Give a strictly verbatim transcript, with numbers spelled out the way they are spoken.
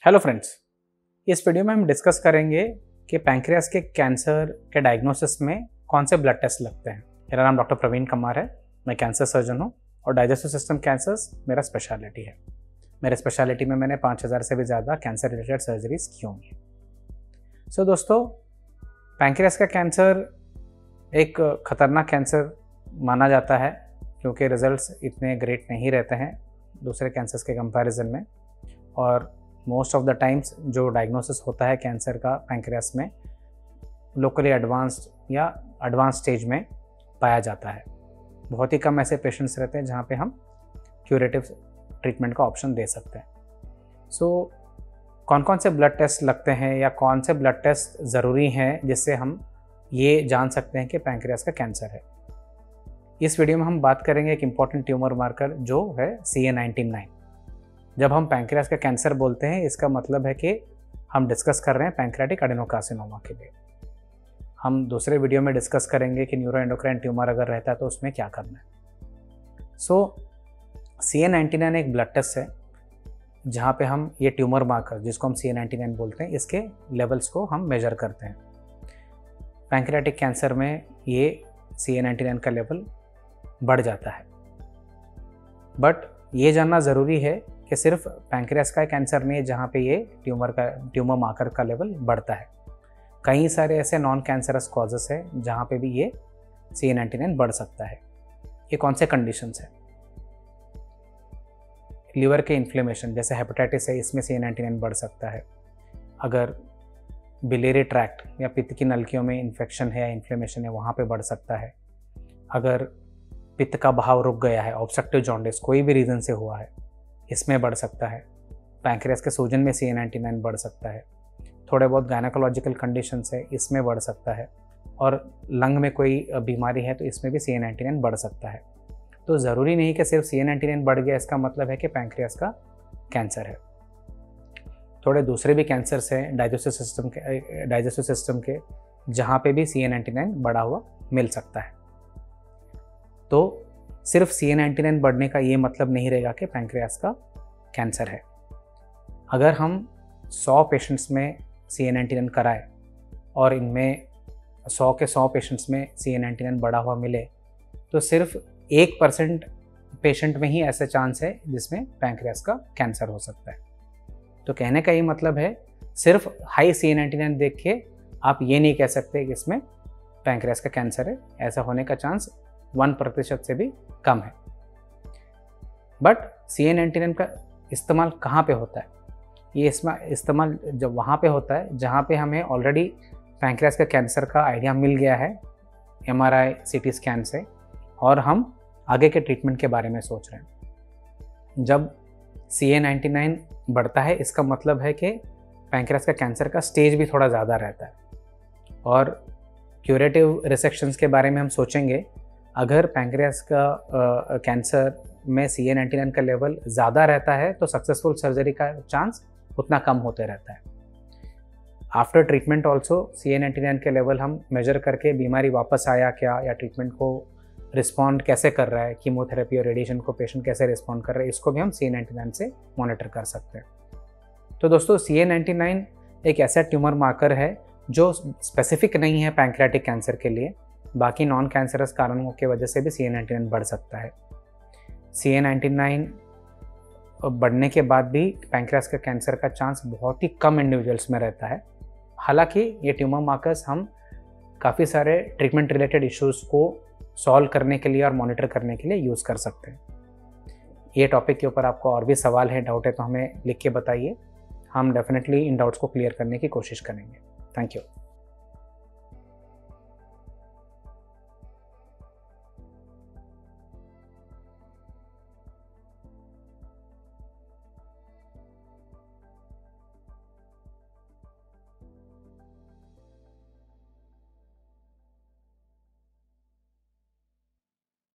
Hello friends, इस video में हम डिस्कस करेंगे कि पैंक्रियास के कैंसर के डायग्नोसिस में कौन से ब्लड टेस्ट लगते हैं। मेरा नाम डॉक्टर प्रवीण कुमार है, मैं कैंसर सर्जन हूँ और डाइजेस्टिव सिस्टम कैंसर्स मेरा स्पेशलिटी है। मेरे स्पेशलिटी में मैंने पाँच हज़ार से भी ज़्यादा कैंसर रिलेटेड सर्जरीज की होंगी। सो दोस्तों, पैंक्रियास का कैंसर एक खतरनाक कैंसर माना जाता है क्योंकि रिजल्ट्स इतने ग्रेट नहीं रहते हैं दूसरे कैंसर्स के कंपैरिजन में, और मोस्ट ऑफ द टाइम्स जो डायग्नोसिस होता है कैंसर का पैंक्रियास में लोकली एडवांस्ड या एडवांस स्टेज में पाया जाता है। बहुत ही कम ऐसे पेशेंट्स रहते हैं जहाँ पे हम क्यूरेटिव ट्रीटमेंट का ऑप्शन दे सकते हैं। सो so, कौन कौन से ब्लड टेस्ट लगते हैं या कौन से ब्लड टेस्ट ज़रूरी हैं जिससे हम ये जान सकते हैं कि पैंक्रियास का कैंसर है। इस वीडियो में हम बात करेंगे एक इम्पॉर्टेंट ट्यूमर मार्कर जो है सी ए नाइनटी नाइन। जब हम पैंक्रियास का कैंसर बोलते हैं इसका मतलब है कि हम डिस्कस कर रहे हैं पैंक्रियाटिक एडेनोकार्सिनोमा के लिए। हम दूसरे वीडियो में डिस्कस करेंगे कि न्यूरोएंडोक्राइन ट्यूमर अगर रहता है तो उसमें क्या करना है। So C A ninety nine एक ब्लड टेस्ट है जहाँ पे हम ये ट्यूमर मार्कर जिसको हम सी ए नाइनटी नाइन बोलते हैं इसके लेवल्स को हम मेजर करते हैं। पैंक्रियाटिक कैंसर में ये सी ए नाइनटी नाइन का लेवल बढ़ जाता है, बट ये जानना ज़रूरी है कि सिर्फ पैंक्रियास का कैंसर नहीं है जहाँ पे ये ट्यूमर का ट्यूमर मार्कर का लेवल बढ़ता है। कई सारे ऐसे नॉन कैंसरस कॉजेस है जहाँ पे भी ये सी ए नाइनटी नाइन बढ़ सकता है। ये कौन से कंडीशंस है? लीवर के इन्फ्लेमेशन जैसे हेपेटाइटिस है, इसमें सी ए नाइनटी नाइन बढ़ सकता है। अगर बिलियरी ट्रैक्ट या पित्त की नलिकाओं में इन्फेक्शन है या इन्फ्लेमेशन है वहाँ पे बढ़ सकता है। अगर पित्त का बहाव रुक गया है, ऑब्स्ट्रक्टिव जॉन्डिस कोई भी रीज़न से हुआ है, इसमें बढ़ सकता है। पैंक्रियास के सूजन में सी ए नाइनटी नाइन बढ़ सकता है। थोड़े बहुत गायनेकोलॉजिकल कंडीशंस है, इसमें बढ़ सकता है। और लंग में कोई बीमारी है तो इसमें भी सी ए नाइनटी नाइन बढ़ सकता है। तो ज़रूरी नहीं कि सिर्फ सी ए नाइनटी नाइन बढ़ गया इसका मतलब है कि पैंक्रियास का कैंसर है। थोड़े दूसरे भी कैंसर्स हैं डाइजेस्टिव सिस्टम के डाइजेस्टिव सिस्टम के जहाँ पे भी सी ए नाइनटी नाइन बढ़ा हुआ मिल सकता है। तो सिर्फ सी ए नाइनटी नाइन बढ़ने का ये मतलब नहीं रहेगा कि पैंक्रियास का कैंसर है। अगर हम सौ पेशेंट्स में सी ए नाइनटी नाइन कराए और इनमें सौ के सौ पेशेंट्स में सी ए नाइनटी नाइन बढ़ा हुआ मिले तो सिर्फ एक परसेंट पेशेंट में ही ऐसा चांस है जिसमें पैंक्रियास का कैंसर हो सकता है। तो कहने का ये मतलब है सिर्फ high C A ninety nine देख के आप ये नहीं कह सकते कि इसमें पैंक्रियास का कैंसर है। ऐसा होने का चांस वन प्रतिशत से भी कम है। But C A ninety nine का इस्तेमाल कहाँ पे होता है? ये इसमें इस्तेमाल जब वहाँ पे होता है जहाँ पे हमें ऑलरेडी पैंक्रियास का कैंसर का आइडिया मिल गया है M R I C T scan से, और हम आगे के ट्रीटमेंट के बारे में सोच रहे हैं। जब सी ए नाइनटी नाइन बढ़ता है इसका मतलब है कि पैंक्रियास का कैंसर का स्टेज भी थोड़ा ज़्यादा रहता है। और क्यूरेटिव रिसेक्शंस के बारे में हम सोचेंगे। अगर पैंक्रियास का कैंसर में सी ए नाइनटी नाइन का लेवल ज़्यादा रहता है तो सक्सेसफुल सर्जरी का चांस उतना कम होते रहता है। After treatment also C A ninety nine के लेवल हम मेजर करके बीमारी वापस आया क्या या ट्रीटमेंट को रिस्पॉन्ड कैसे कर रहा है, कीमोथेरेपी और रेडिएशन को पेशेंट कैसे रिस्पॉन्ड कर रहा है, इसको भी हम सी ए नाइनटी नाइन से मॉनिटर कर सकते हैं। तो दोस्तों, सी ए नाइनटी नाइन एक ऐसा ट्यूमर मार्कर है जो स्पेसिफिक नहीं है पैंक्रियाटिक कैंसर के लिए। बाकी नॉन कैंसरस कारणों की वजह से भी सी ए नाइनटी नाइन बढ़ सकता है। सी ए नाइनटी नाइन बढ़ने के बाद भी पैंक्रियास का कैंसर का चांस बहुत ही कम इंडिविजुअल्स में रहता है। हालांकि ये ट्यूमर मार्कर्स हम काफ़ी सारे ट्रीटमेंट रिलेटेड इश्यूज़ को सॉल्व करने के लिए और मॉनिटर करने के लिए यूज़ कर सकते हैं। ये टॉपिक के ऊपर आपको और भी सवाल है, डाउट है तो हमें लिख के बताइए। हम डेफिनेटली इन डाउट्स को क्लियर करने की कोशिश करेंगे। Thank you.